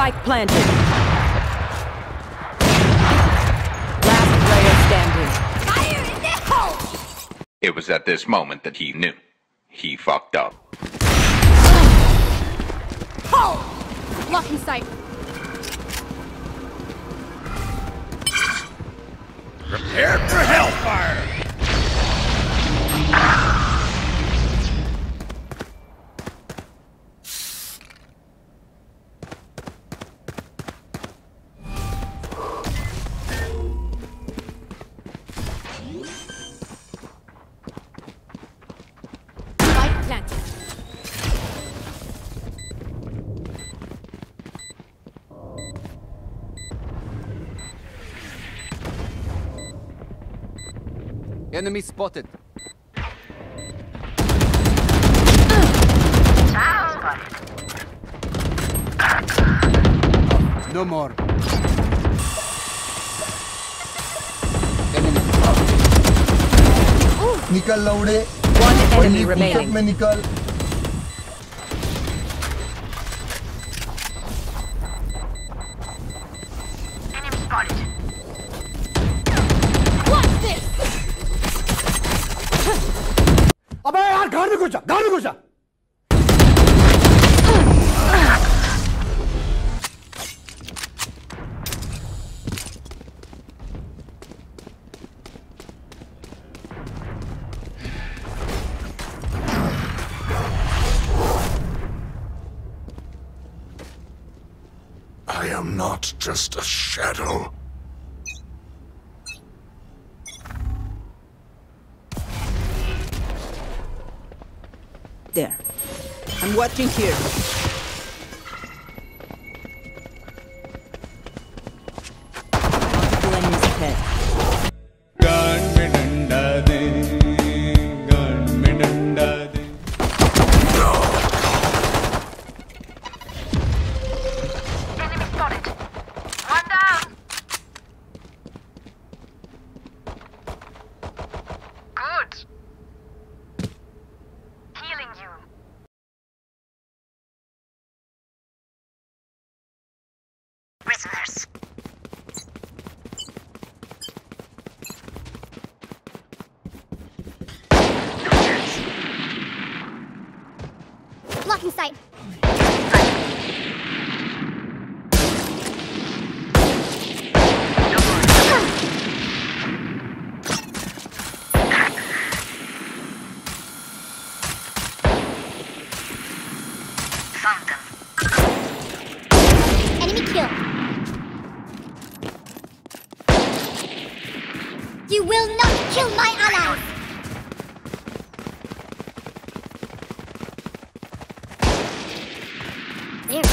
Spike planted. Last player standing. Fire in the hole! It was at this moment that he knew. He fucked up. Hole! Blocking sight. Prepare for hellfire! Spike planted. Enemy spotted. No more. निकल लौड़े One enemy सब remaining. में निकल What's this? अबे यार घर में घुस जा I am not just a shadow. There. I'm watching here. Multiple enemies ahead. Enemy spotted. One down. Good. Healing you. Prisoners. Blocking sight. Enemy kill. You will not kill my allies. There.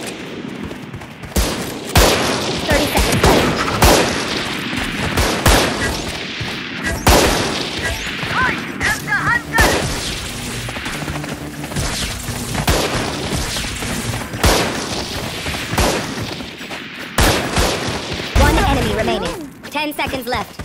30 seconds left. One enemy remaining. 10 seconds left.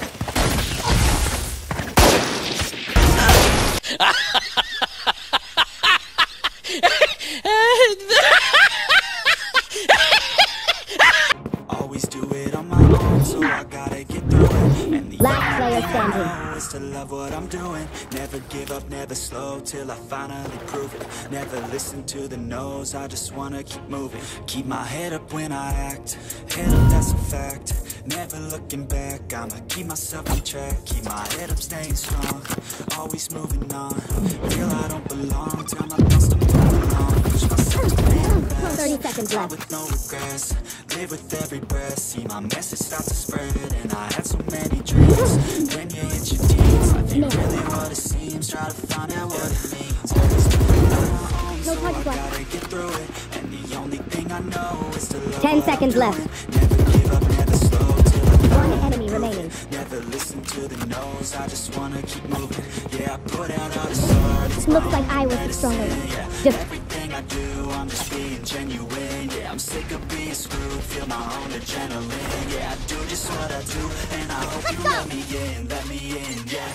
Always do it on my own, so I gotta get through it. And the Last only player thing I standing. know is to love what I'm doing. Never give up, never slow, till I finally prove it. Never listen to the no's, I just wanna keep moving. Keep my head up when I act, head up, that's a fact. Never looking back, I'ma keep myself on track. Keep my head up, staying strong, always moving on. Feel I don't belong, tell my thoughts to move along. Push myself to be the best. 30 seconds Die left. with no regrets, live with every breath. See my message start to spread, and I had so many dreams. When you hit your teens, life ain't really what it seems. Try to find out what it means. Always doing on my own, so I gotta get through it. And the only thing I know is to love 10 what seconds I'm left. doing. Never give up, never slow, till I One finally enemy prove remaining. it. Never listen to the no's, I just wanna keep moving. Yeah, I put out all this art. It's Looks my like I own was the stronger one. medicine, yeah. Just- Everything I do, I'm just being genuine. Yeah, I'm sick of being screwed, feel my own adrenaline. Yeah, I do just what I do, and I hope you let me in, yeah.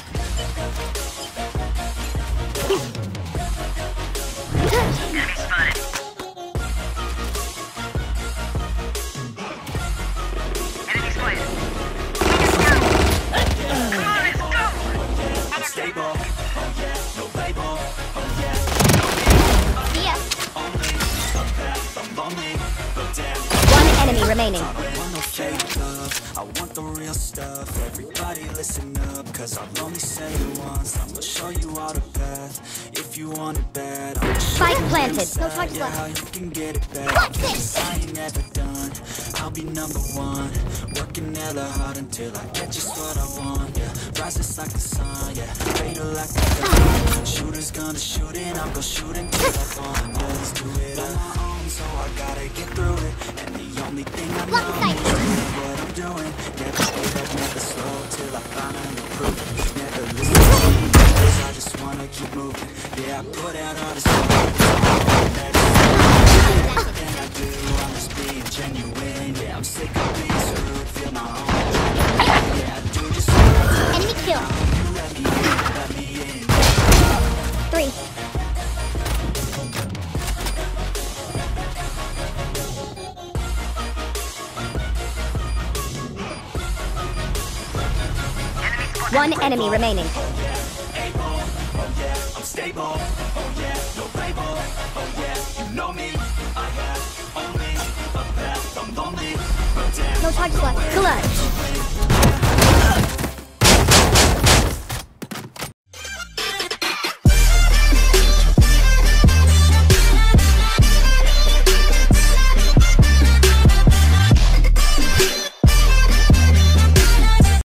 remaining. I don't want no fake love, I want the real stuff. Everybody listen up, cause I'll only say it once. I'ma show you all the path, if you want it bad. I'ma show Spike you planted. inside, No charges yeah, left. how you can get it back. Cause I ain't never done, I'll be number one. Working hella hard until I get just what I want, yeah. Rises like the sun, yeah, fatal like the dawn. Shooters gonna shoot and I'm gonna shoot until I fall. Yeah, let's do it on my own, so I gotta get through it. And the only thing I know is what I'm doing. Never give up, never slow, till I finally prove it. Never listen to me, cause I just wanna keep moving. Yeah, I put out all this stuff. Everything I do, I'm just being genuine. Yeah, I'm sick of being so rude, feel my own. Yeah, I do just Enemy kill. let me in. 3. One enemy remaining. I'm stable, oh yeah, no label, oh yeah, you know me. I have only a path, I'm lonely, but damn, No charges left. Clutch.